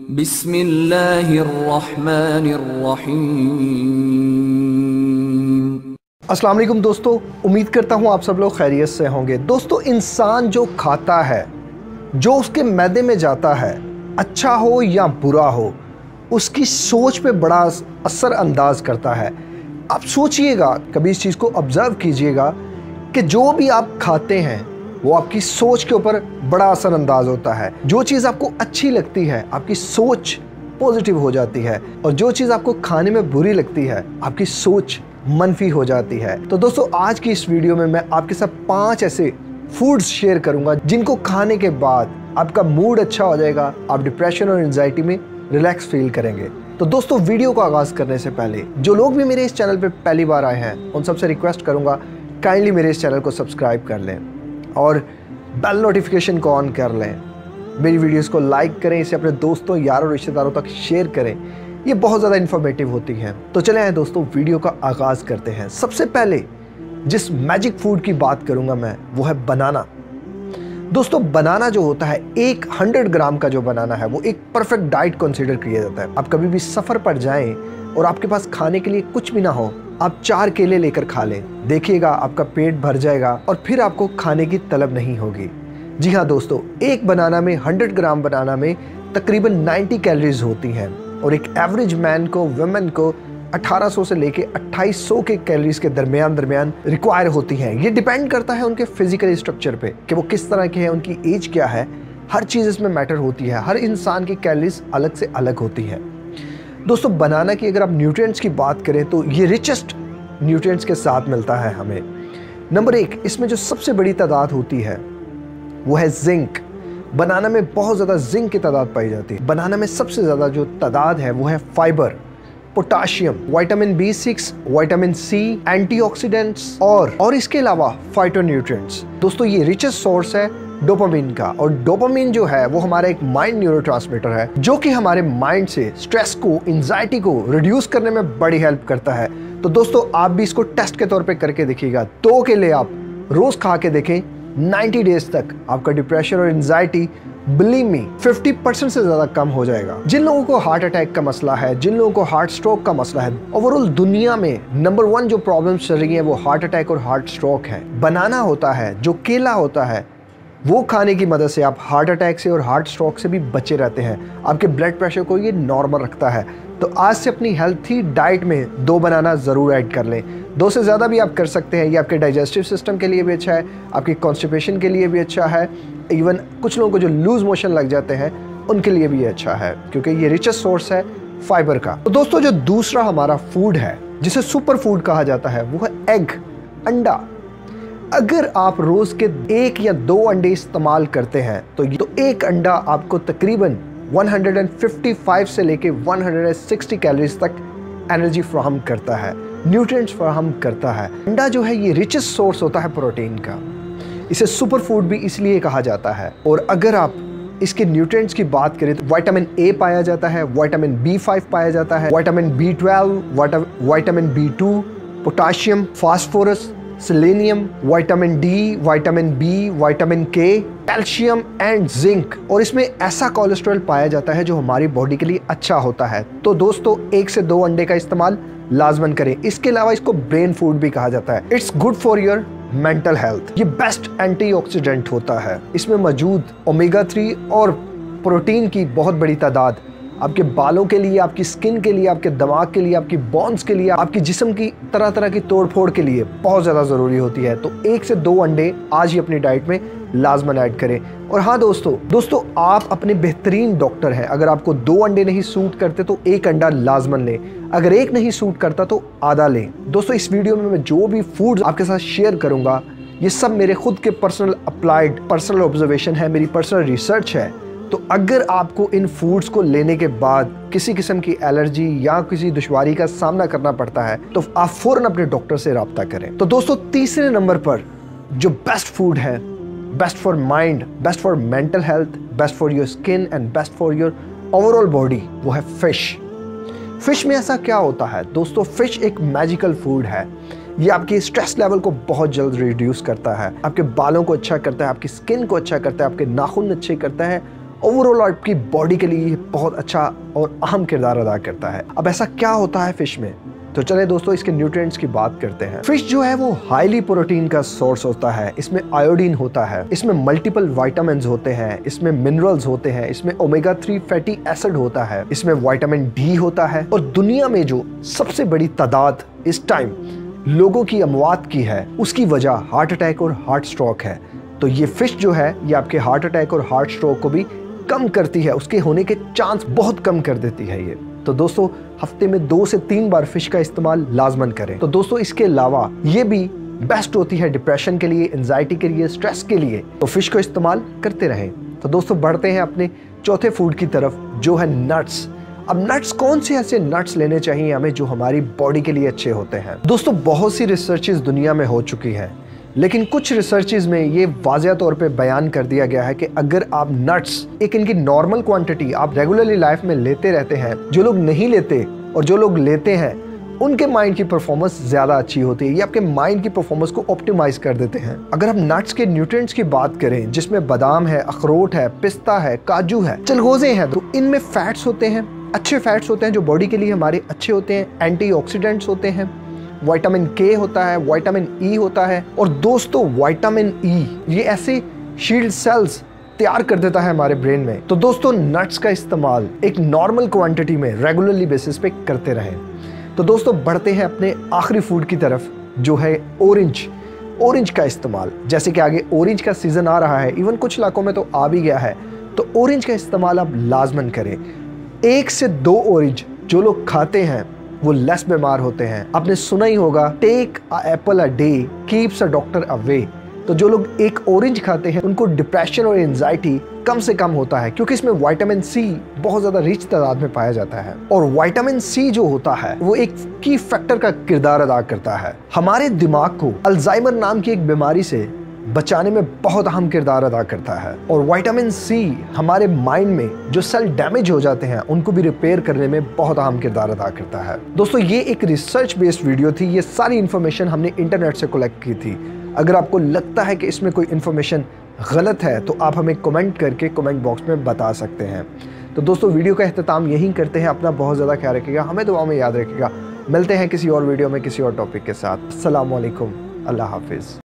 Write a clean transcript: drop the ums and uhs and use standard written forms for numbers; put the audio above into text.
बिस्मिल्लाहिर्रहमानिर्रहीम। अस्सलाम वालेकुम दोस्तों, उम्मीद करता हूँ आप सब लोग खैरियत से होंगे। दोस्तों, इंसान जो खाता है, जो उसके मैदे में जाता है, अच्छा हो या बुरा हो, उसकी सोच पे बड़ा असर अंदाज करता है। आप सोचिएगा, कभी इस चीज़ को ऑब्ज़र्व कीजिएगा कि जो भी आप खाते हैं वो आपकी सोच के ऊपर बड़ा असर अंदाज होता है। जो चीज़ आपको अच्छी लगती है, आपकी सोच पॉजिटिव हो जाती है, और जो चीज़ आपको खाने में बुरी लगती है, आपकी सोच मनफी हो जाती है। तो दोस्तों, आज की इस वीडियो में मैं आपके साथ 5 ऐसे फूड्स शेयर करूंगा जिनको खाने के बाद आपका मूड अच्छा हो जाएगा, आप डिप्रेशन और एंजाइटी में रिलैक्स फील करेंगे। तो दोस्तों, वीडियो को आगाज़ करने से पहले जो लोग भी मेरे इस चैनल पर पहली बार आए हैं, उन सबसे रिक्वेस्ट करूंगा काइंडली मेरे इस चैनल को सब्सक्राइब कर लें और बेल नोटिफिकेशन को ऑन कर लें। मेरी वीडियोस को लाइक करें, इसे अपने दोस्तों, यारों, रिश्तेदारों तक शेयर करें। ये बहुत ज़्यादा इन्फॉर्मेटिव होती हैं। तो चले आए दोस्तों, वीडियो का आगाज़ करते हैं। सबसे पहले जिस मैजिक फूड की बात करूंगा मैं, वो है बनाना। दोस्तों, बनाना जो होता है, 100 ग्राम का जो बनाना है, वो एक परफेक्ट डाइट कंसीडर किया जाता है। आप कभी भी सफ़र पर जाएं और आपके पास खाने के लिए कुछ भी ना हो, आप 4 केले लेकर खा लें, देखिएगा आपका पेट भर जाएगा और फिर आपको खाने की तलब नहीं होगी। जी हाँ दोस्तों, एक बनाना में, 100 ग्राम बनाना में तकरीबन 90 कैलोरीज होती हैं, और एक एवरेज मैन को, वुमेन को 1800 से लेके 2800 के कैलोरीज के दरमियान रिक्वायर होती हैं। ये डिपेंड करता है उनके फिजिकल स्ट्रक्चर पे कि वो किस तरह के हैं, उनकी एज क्या है। हर चीज़ इसमें मैटर होती है। हर इंसान की कैलोरीज अलग से अलग होती है। दोस्तों, बनाना की अगर आप न्यूट्रिएंट्स की बात करें तो ये रिचेस्ट न्यूट्रिएंट्स के साथ मिलता है हमें। नंबर 1, इसमें जो सबसे बड़ी तादाद होती है वो है जिंक। बनाना में बहुत ज़्यादा जिंक की तादाद पाई जाती है। बनाना में सबसे ज़्यादा जो तादाद है वो है fibre, potassium, vitamin B6, vitamin C, antioxidants और इसके अलावा फाइटोन्यूट्रिएंट्स। दोस्तों, ये रिचेस्ट सोर्स है डोपामिन का, और डोपामिन जो है वो हमारा एक माइंड न्यूरोट्रांसमीटर है, जो कि हमारे माइंड से स्ट्रेस को, एंजाइटी को रिड्यूस करने में बड़ी हेल्प करता है। तो दोस्तों, आप भी इसको टेस्ट के तौर पे करके देखिएगा। 2 केले आप रोज खा के देखें, 90 डेज तक आपका डिप्रेशन और एंजाइटी, बिलीव मी, 50% से ज़्यादा कम हो जाएगा। जिन लोगों को हार्ट अटैक का मसला है, जिन लोगों को हार्ट स्ट्रोक का मसला है, ओवरऑल दुनिया में नंबर 1 जो प्रॉब्लम्स चल रही हैं वो हार्ट अटैक और हार्ट स्ट्रोक है। बनाना होता है, जो केला होता है, वो खाने की मदद से आप हार्ट अटैक से और हार्ट स्ट्रोक से भी बचे रहते हैं। आपके ब्लड प्रेशर को ये नॉर्मल रखता है। तो आज से अपनी हेल्थी डाइट में 2 बनाना ज़रूर ऐड कर लें। 2 से ज़्यादा भी आप कर सकते हैं। ये आपके डाइजेस्टिव सिस्टम के लिए भी अच्छा है, आपकी कॉन्स्टिपेशन के लिए भी अच्छा है, इवन कुछ लोगों को जो लूज मोशन लग जाते हैं उनके लिए भी अच्छा है, क्योंकि ये रिचेस्ट सोर्स है फाइबर का। तो दोस्तों, जो दूसरा हमारा फूड है जिसे सुपर फूड कहा जाता है, वो है एग, अंडा। अगर आप रोज़ के 1 या 2 अंडे इस्तेमाल करते हैं तो एक अंडा आपको तकरीबन 155 से लेके 160 कैलोरीज तक एनर्जी फ्राहम करता है, न्यूट्रिएंट्स फ्राहम करता है। अंडा जो है ये रिचेस्ट सोर्स होता है प्रोटीन का। इसे सुपर फूड भी इसलिए कहा जाता है। और अगर आप इसके न्यूट्रिएंट्स की बात करें तो विटामिन A पाया जाता है, विटामिन B5 पाया जाता है, vitamin B12, vitamin B2, potassium, phosphorus, selenium, vitamin D, vitamin B, vitamin K, calcium and zinc. और इसमें ऐसा कोलेस्ट्रॉल पाया जाता है जो हमारी बॉडी के लिए अच्छा होता है। तो दोस्तों, 1 से 2 अंडे का इस्तेमाल लाजमन करें। इसके अलावा इसको ब्रेन फूड भी कहा जाता है। It's good for your mental health. ये बेस्ट एंटीऑक्सीडेंट होता है। इसमें मौजूद ओमेगा 3 और प्रोटीन की बहुत बड़ी तादाद आपके बालों के लिए, आपकी स्किन के लिए, आपके दिमाग के लिए, आपकी बोन्स के लिए, आपकी जिस्म की तरह तरह की तोड़ फोड़ के लिए बहुत ज़्यादा ज़रूरी होती है। तो 1 से 2 अंडे आज ही अपनी डाइट में लाजमन ऐड करें। और हाँ दोस्तों, आप अपने बेहतरीन डॉक्टर हैं। अगर आपको 2 अंडे नहीं सूट करते तो 1 अंडा लाजमन लें। अगर 1 नहीं सूट करता तो आधा लें। दोस्तों, इस वीडियो में मैं जो भी फूड आपके साथ शेयर करूँगा, ये सब मेरे खुद के पर्सनल ऑब्जर्वेशन है, मेरी पर्सनल रिसर्च है। तो अगर आपको इन फूड्स को लेने के बाद किसी किस्म की एलर्जी या किसी दुश्वारी का सामना करना पड़ता है तो आप फ़ौरन अपने डॉक्टर से रब्ता करें। तो दोस्तों, तीसरे नंबर पर जो बेस्ट फूड है, best for mind, best for mental health, best for your skin and best for your overall body, वो है फिश। फिश में ऐसा क्या होता है दोस्तों, फिश एक मैजिकल फूड है। ये आपके स्ट्रेस लेवल को बहुत जल्द रिड्यूस करता है, आपके बालों को अच्छा करता है, आपकी स्किन को अच्छा करता है, आपके नाखून अच्छे करता है ओवरऑल आपकी बॉडी के लिए बहुत अच्छा और अहम किरदार अदा करता है। अब ऐसा क्या होता है फिश में, तो चले दोस्तों इसके न्यूट्रिएंट्स की बात करते हैं। फिश जो है वो हाईली प्रोटीन का सोर्स होता है। इसमें आयोडीन होता है, इसमें मल्टीपल विटामिन्स होते हैं, इसमें मिनरल्स होते हैं, इसमें ओमेगा 3 फैटी एसिड होता है, इसमें विटामिन डी होता है। और दुनिया में जो सबसे बड़ी तादाद इस टाइम लोगों की अमवात की है, उसकी वजह हार्ट अटैक और हार्ट स्ट्रोक है। तो ये फिश जो है ये आपके हार्ट अटैक और हार्ट स्ट्रोक को भी कम करती है, उसके होने के चांस बहुत कम कर देती है ये। तो दोस्तों हफ्ते में 2 से 3 बार फिश का इस्तेमाल लाजमन करें। तो दोस्तों इसके अलावा ये भी बेस्ट होती है डिप्रेशन के लिए, एंजाइटी के लिए, स्ट्रेस के लिए। तो फिश को इस्तेमाल करते रहें। तो दोस्तों बढ़ते हैं अपने चौथे फूड की तरफ जो है नट्स। अब नट्स, कौन से ऐसे नट्स लेने चाहिए हमें जो हमारी बॉडी के लिए अच्छे होते हैं। दोस्तों बहुत सी रिसर्चेस दुनिया में हो चुकी हैं, लेकिन कुछ रिसर्चेस में ये वाज़ेह तौर पे बयान कर दिया गया है कि अगर आप नट्स एक इनकी नॉर्मल क्वांटिटी आप रेगुलरली लाइफ में लेते रहते हैं, जो लोग नहीं लेते और जो लोग लेते हैं उनके माइंड की परफॉर्मेंस ज़्यादा अच्छी होती है। ये आपके माइंड की परफॉर्मेंस को ऑप्टिमाइज कर देते हैं। अगर हम नट्स के न्यूट्रिएंट्स की बात करें जिसमें बादाम है, अखरोट है, पिस्ता है, काजू है, चलगोजे हैं, तो इनमें फैट्स होते हैं, अच्छे फैट्स होते हैं जो बॉडी के लिए हमारे अच्छे होते हैं, एंटीऑक्सीडेंट्स होते हैं, विटामिन के होता है, विटामिन ई होता है। और दोस्तों विटामिन ई ये ऐसे शील्ड सेल्स तैयार कर देता है हमारे ब्रेन में। तो दोस्तों नट्स का इस्तेमाल एक नॉर्मल क्वांटिटी में रेगुलरली बेसिस पे करते रहें। तो दोस्तों बढ़ते हैं अपने आखिरी फूड की तरफ जो है ऑरेंज का इस्तेमाल। जैसे कि आगे ऑरेंज का सीजन आ रहा है, इवन कुछ इलाकों में तो आ भी गया है, तो ऑरेंज का इस्तेमाल आप लाजमन करें। 1 से 2 ऑरेंज जो लोग खाते हैं वो लेस बीमार होते हैं। आपने सुना ही होगा take a apple a day keeps a doctor away. तो जो लोग एक ऑरेंज खाते हैं उनको डिप्रेशन और एंजाइटी कम से कम होता है, क्योंकि इसमें विटामिन सी बहुत ज्यादा रिच तादाद में पाया जाता है। और विटामिन सी जो होता है वो एक की फैक्टर का किरदार अदा करता है। हमारे दिमाग को अल्जाइमर नाम की एक बीमारी से बचाने में बहुत अहम किरदार अदा करता है। और विटामिन सी हमारे माइंड में जो सेल डैमेज हो जाते हैं उनको भी रिपेयर करने में बहुत अहम किरदार अदा करता है। दोस्तों ये एक रिसर्च बेस्ड वीडियो थी, ये सारी इन्फॉर्मेशन हमने इंटरनेट से कलेक्ट की थी। अगर आपको लगता है कि इसमें कोई इन्फॉर्मेशन गलत है तो आप हमें कमेंट करके कमेंट बॉक्स में बता सकते हैं। तो दोस्तों वीडियो का अख्ताम यहीं करते हैं। अपना बहुत ज़्यादा ख्याल रखिएगा, हमें दुआ में याद रखिएगा। मिलते हैं किसी और वीडियो में किसी और टॉपिक के साथ। अस्सलाम वालेकुम, अल्लाह हाफिज़।